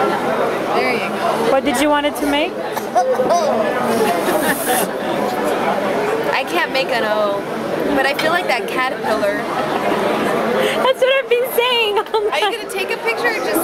There you go. What did you want it to make? I can't make an O, but I feel like that caterpillar. That's what I've been saying. Are you gonna take a picture or just